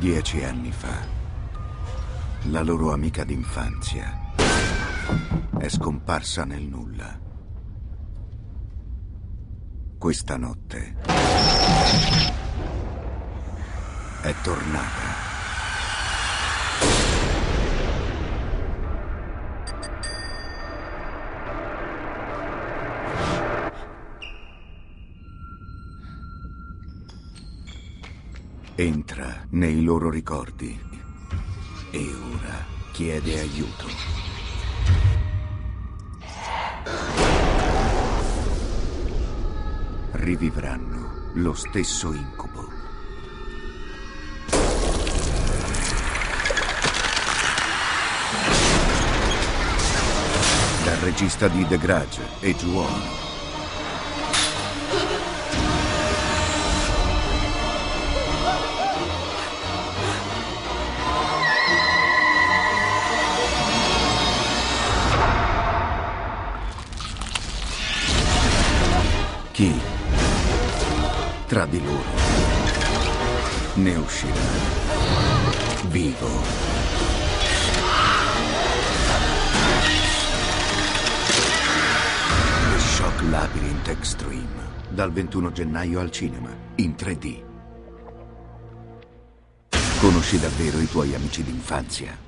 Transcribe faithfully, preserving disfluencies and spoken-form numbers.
Dieci anni fa, la loro amica d'infanzia è scomparsa nel nulla. Questa notte è tornata. Entra nei loro ricordi e ora chiede aiuto. Rivivranno lo stesso incubo. Dal regista di The Grudge e Ju-On. Chi tra di loro ne uscirà vivo? The Shock Labyrinth Extreme, dal ventuno gennaio al cinema, in tre D. Conosci davvero i tuoi amici d'infanzia?